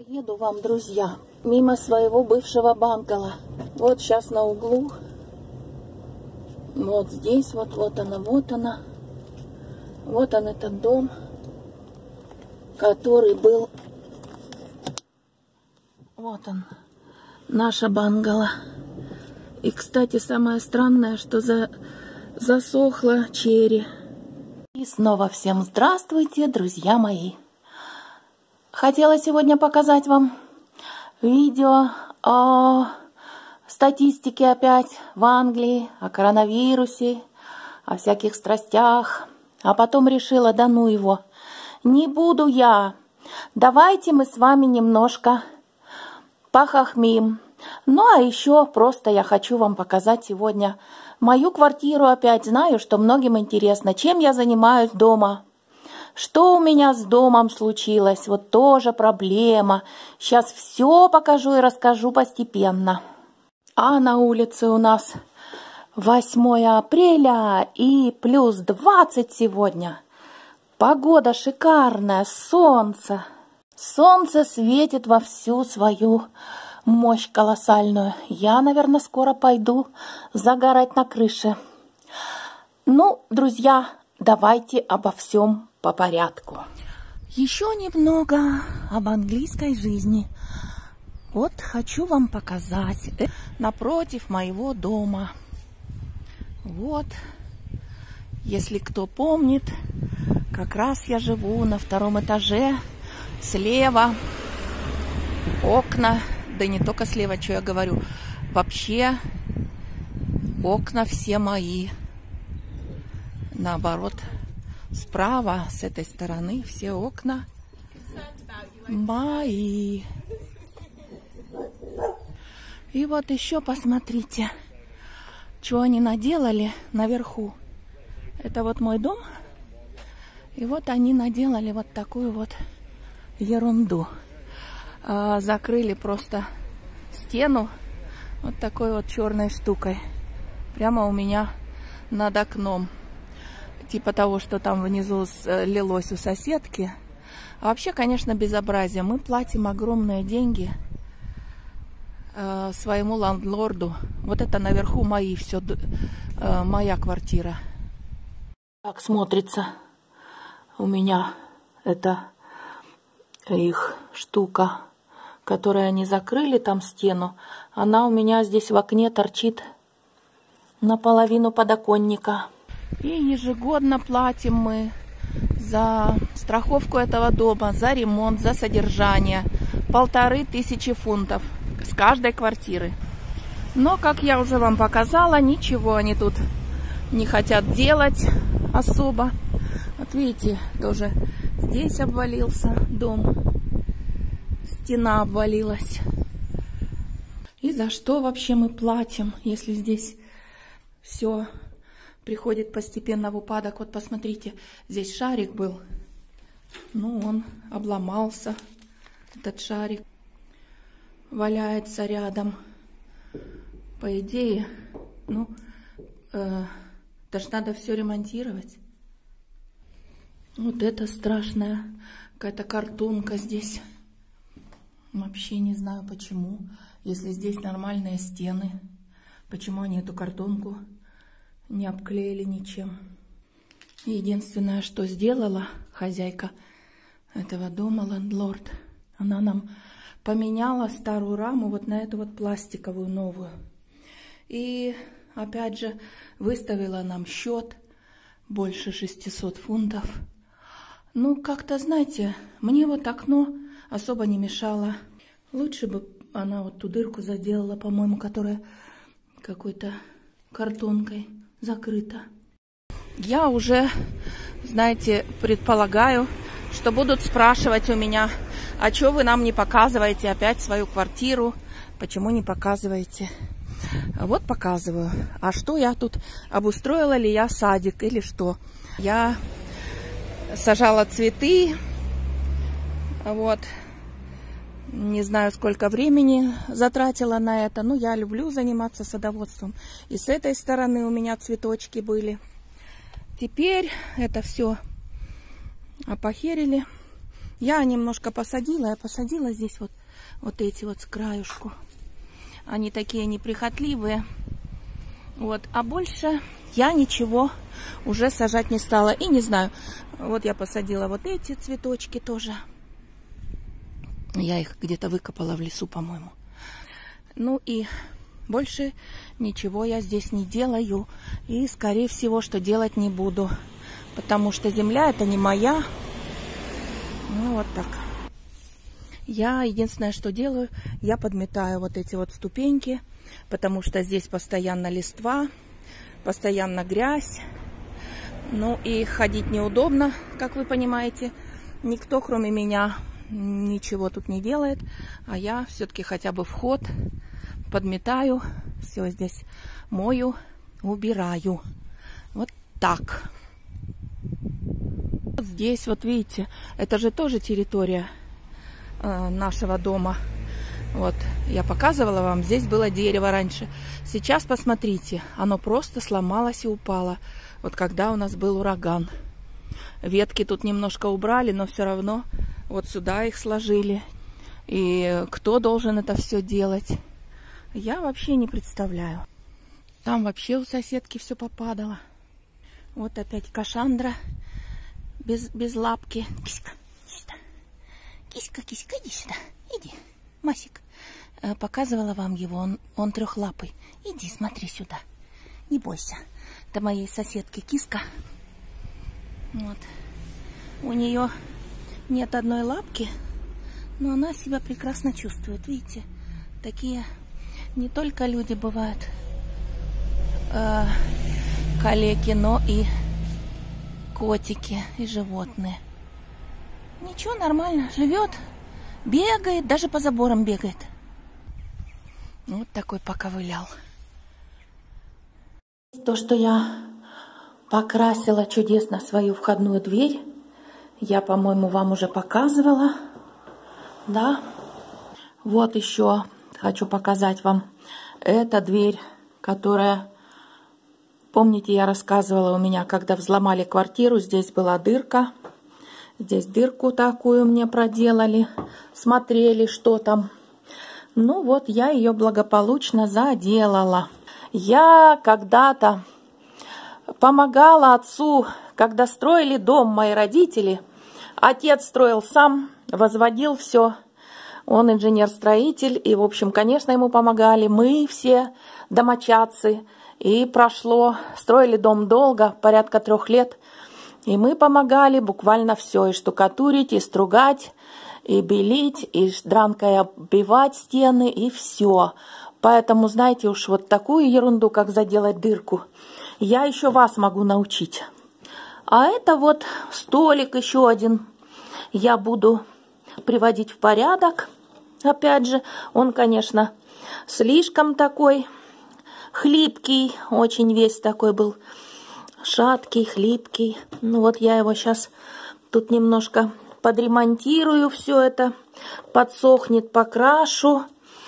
Еду вам, друзья, мимо своего бывшего бунгало. Вот сейчас на углу. Вот здесь, вот она, вот она. Вот он, этот дом, который был... Вот он, наша бунгало. И, кстати, самое странное, что засохла черри. И снова всем здравствуйте, друзья мои. Хотела сегодня показать вам видео о статистике опять в Англии, о коронавирусе, о всяких страстях. А потом решила, да ну его, не буду я. Давайте мы с вами немножко похохмим. Ну, а еще просто я хочу вам показать сегодня мою квартиру опять. Знаю, что многим интересно, чем я занимаюсь дома. Что у меня с домом случилось? Вот тоже проблема. Сейчас все покажу и расскажу постепенно. А на улице у нас 8 апреля и плюс 20 сегодня. Погода шикарная, солнце. Солнце светит во всю свою мощь колоссальную. Я, наверное, скоро пойду загорать на крыше. Ну, друзья, давайте обо всем по порядку. Еще немного об английской жизни. Вот хочу вам показать. Напротив моего дома. Вот, если кто помнит, как раз я живу на 2-м этаже. Слева окна, да не только слева, что я говорю, вообще окна все мои. Наоборот, справа, с этой стороны, все окна мои. И вот еще посмотрите, что они наделали наверху. Это вот мой дом. И вот они наделали вот такую вот ерунду. Закрыли просто стену вот такой вот черной штукой. Прямо у меня над окном. Типа того, что там внизу лилось у соседки. А вообще, конечно, безобразие. Мы платим огромные деньги своему лендлорду. Вот это наверху мои все, моя квартира. Так смотрится у меня это их штука, которую они закрыли, там стену. Она у меня здесь в окне торчит наполовину подоконника. И ежегодно платим мы за страховку этого дома, за ремонт, за содержание. 1500 фунтов с каждой квартиры. Но, как я уже вам показала, ничего они тут не хотят делать особо. Вот видите, тоже здесь обвалился дом. Стена обвалилась. И за что вообще мы платим, если здесь все приходит постепенно в упадок? Вот посмотрите, здесь шарик был. Ну, он обломался. Этот шарик валяется рядом. По идее, ну, даже надо все ремонтировать. Вот это страшная какая-то картонка здесь. Вообще не знаю почему. Если здесь нормальные стены, почему они эту картонку не обклеили ничем. Единственное, что сделала хозяйка этого дома, лендлорд, она нам поменяла старую раму вот на эту вот пластиковую новую. И опять же выставила нам счет больше 600 фунтов. Ну, как-то, знаете, мне вот окно особо не мешало. Лучше бы она вот ту дырку заделала, по-моему, которая какой-то картонкой закрыта. Я уже, знаете, предполагаю, что будут спрашивать у меня, а что вы нам не показываете опять свою квартиру? Почему не показываете? Вот показываю. А что я тут, обустроила ли я садик или что? Я сажала цветы, вот, не знаю, сколько времени затратила на это, но я люблю заниматься садоводством. И с этой стороны у меня цветочки были. Теперь это все опохерили. Я немножко посадила, здесь вот Вот эти вот с краюшку. Они такие неприхотливые. Вот. А больше я ничего уже сажать не стала. И не знаю. Вот я посадила вот эти цветочки тоже. Я их где-то выкопала в лесу, по-моему. Ну и больше ничего я здесь не делаю. И, скорее всего, что делать не буду. Потому что земля это не моя. Ну, вот так. Я единственное, что делаю, я подметаю вот эти вот ступеньки. Потому что здесь постоянно листва, постоянно грязь. Ну и ходить неудобно, как вы понимаете. Никто, кроме меня, ничего тут не делает. А я все-таки хотя бы вход подметаю. Все здесь мою, убираю. Вот так. Вот здесь, вот видите, это же тоже территория нашего дома. Вот, я показывала вам, здесь было дерево раньше. Сейчас посмотрите, оно просто сломалось и упало. Вот когда у нас был ураган. Ветки тут немножко убрали, но все равно вот сюда их сложили. И кто должен это все делать? Я вообще не представляю. Там вообще у соседки все попадало. Вот опять кашандра без лапки. Киська, иди сюда. Киська, киська, иди сюда. Иди. Масик, показывала вам его, он трехлапый. Иди, смотри сюда. Не бойся. Это моей соседки киска. Вот. У нее нет одной лапки, но она себя прекрасно чувствует. Видите, такие не только люди бывают калеки, но и котики, и животные. Ничего, нормально, живет. Бегает, даже по заборам бегает. Вот такой поковылял. То, что я покрасила чудесно свою входную дверь, я, по-моему, вам уже показывала. Да. Вот еще хочу показать вам. Это дверь, которая... Помните, я рассказывала, у меня, когда взломали квартиру, здесь была дырка. Здесь дырку такую мне проделали, смотрели, что там. Ну вот, я ее благополучно заделала. Я когда-то помогала отцу, когда строили дом мои родители. Отец строил сам, возводил все. Он инженер-строитель, и, в общем, конечно, ему помогали. Мы все домочадцы. И прошло, строили дом долго, порядка 3 лет. И мы помогали буквально все, и штукатурить, и стругать, и белить, и дранкой оббивать стены, и все. Поэтому, знаете, уж вот такую ерунду, как заделать дырку, я еще вас могу научить. А это вот столик еще один я буду приводить в порядок. Опять же, он, конечно, слишком такой хлипкий, очень весь такой был. Шаткий, хлипкий. Ну вот я его сейчас тут немножко подремонтирую, все это подсохнет, покрашу,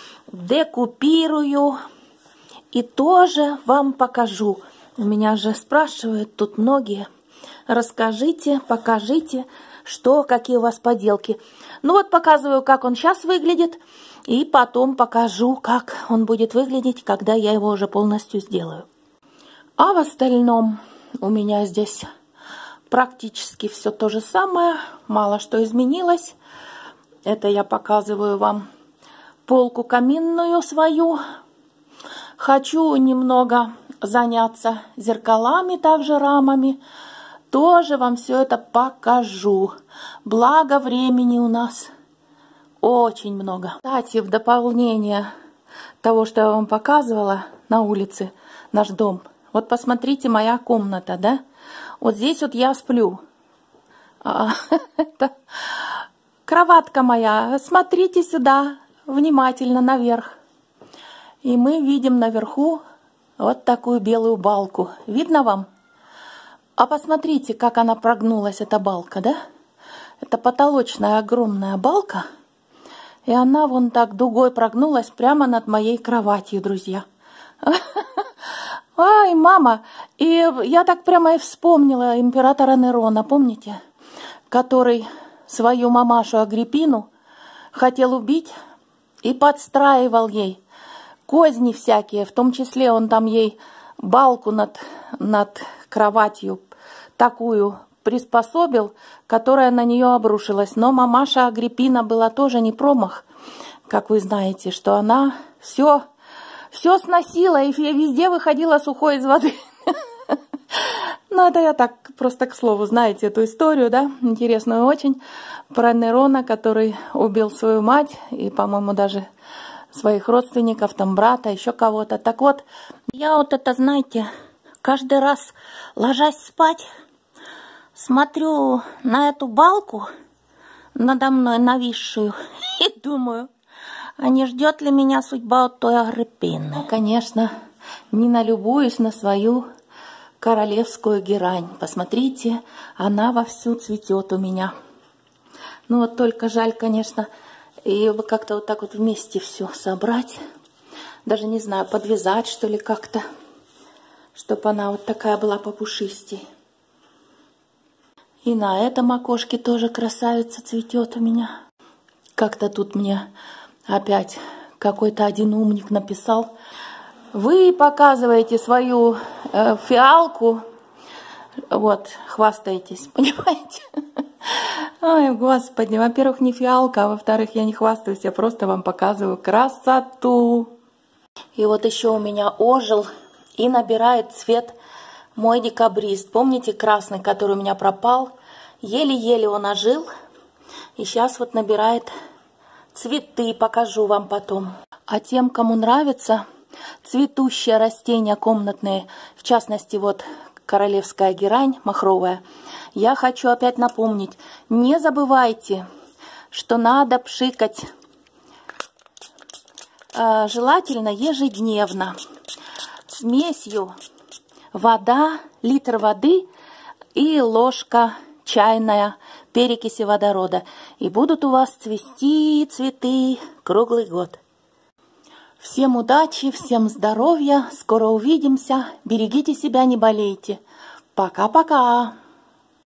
декупирую и тоже вам покажу. У меня же спрашивают тут многие. Расскажите, покажите, что, какие у вас поделки. Ну вот показываю, как он сейчас выглядит, и потом покажу, как он будет выглядеть, когда я его уже полностью сделаю. А в остальном у меня здесь практически все то же самое, мало что изменилось. Это я показываю вам полку каминную свою. Хочу немного заняться зеркалами, также рамами. Тоже вам все это покажу. Благо времени у нас очень много. Кстати, в дополнение того, что я вам показывала на улице, наш дом. Вот посмотрите, моя комната, да? Вот здесь вот я сплю. Это кроватка моя. Смотрите сюда, внимательно наверх. И мы видим наверху вот такую белую балку. Видно вам? А посмотрите, как она прогнулась, эта балка, да? Это потолочная огромная балка. И она вон так дугой прогнулась прямо над моей кроватью, друзья. Ай, мама! И я так прямо и вспомнила императора Нерона, помните? Который свою мамашу Агриппину хотел убить и подстраивал ей козни всякие, в том числе он там ей балку над кроватью такую приспособил, которая на нее обрушилась. Но мамаша Агриппина была тоже не промах, как вы знаете, что она все сносила и везде выходила сухой из воды. Ну, это я так просто к слову, знаете эту историю, да, интересную очень, про Нерона, который убил свою мать и, по-моему, даже своих родственников, там, брата, еще кого-то. Так вот, я вот это, знаете, каждый раз, ложась спать, смотрю на эту балку надо мной нависшую и думаю, а не ждет ли меня судьба от той Агриппины? Конечно, не налюбуюсь на свою королевскую герань. Посмотрите, она вовсю цветет у меня. Ну вот только жаль, конечно, ее бы как-то вот так вот вместе все собрать. Даже не знаю, подвязать что ли как-то, чтобы она вот такая была попушистей. И на этом окошке тоже красавица цветет у меня. Как-то тут мне опять какой-то один умник написал: вы показываете свою фиалку, вот, хвастаетесь, понимаете? Ой, Господи, во-первых, не фиалка, а во-вторых, я не хвастаюсь, я просто вам показываю красоту. И вот еще у меня ожил и набирает цвет мой декабрист. Помните красный, который у меня пропал? Еле-еле он ожил. И сейчас вот набирает цветы, покажу вам потом. А тем, кому нравится цветущие растения комнатные, в частности, вот королевская герань махровая, я хочу опять напомнить, не забывайте, что надо пшикать желательно ежедневно смесью вода, литр воды и ложка чайная перекиси водорода. И будут у вас цвести цветы круглый год. Всем удачи, всем здоровья, скоро увидимся, берегите себя, не болейте. Пока-пока!